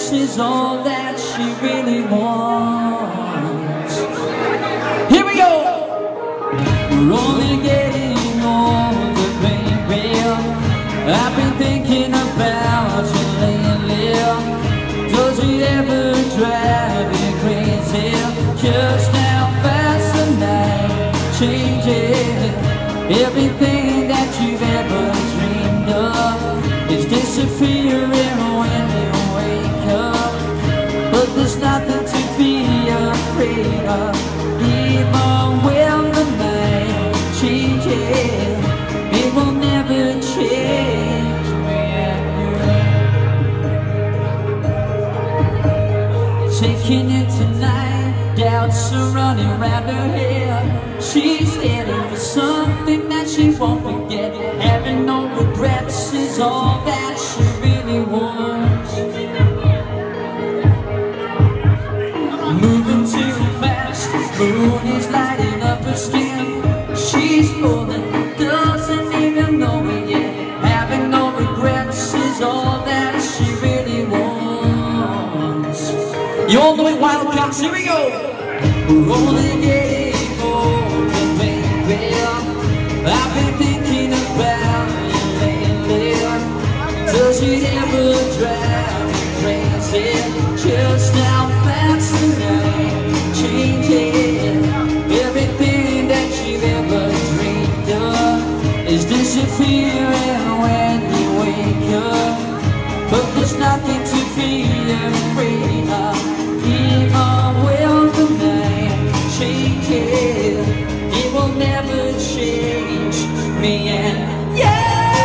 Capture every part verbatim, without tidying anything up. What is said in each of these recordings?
regrets is all that she really wants. Here we go! We're only getting older, baby. I've been thinking about you lately. Does it ever drive you crazy? Just how fast the night changes. Everything that you've ever dreamed of is disappearing when you wake up. But there's nothing to be afraid of. Even when the night changes, it will never change me and you. Taking it tonight, doubts are running around her head. She's heading for something that she won't forget. Having no regrets is all that she really wants. Moving too fast, moon is lighting up her skin. She's falling, doesn't even know it yet. Having no regrets is all that she really wants. You all know it, Wildcats, here we go! We're only getting older, baby. I've been thinking about you lately. Does it ever drive you crazy? Just how fast the night changes. Everything that you've ever dreamed of is disappearing when you wake up. But there's nothing to be afraid of. Even when the night changes, it will never change me and yeah.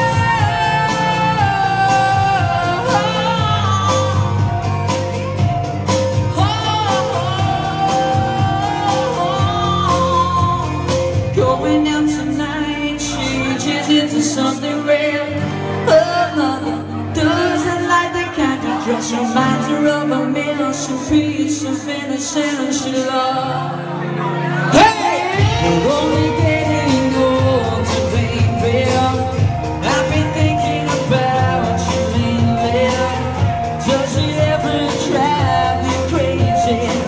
Going out tonight changes into something real. Another doesn't like the kind of dress. Reminds her of a million piece of innocence she loved. Hey! We're only getting older, baby. I've been thinking about you lately. Does it ever drive you crazy?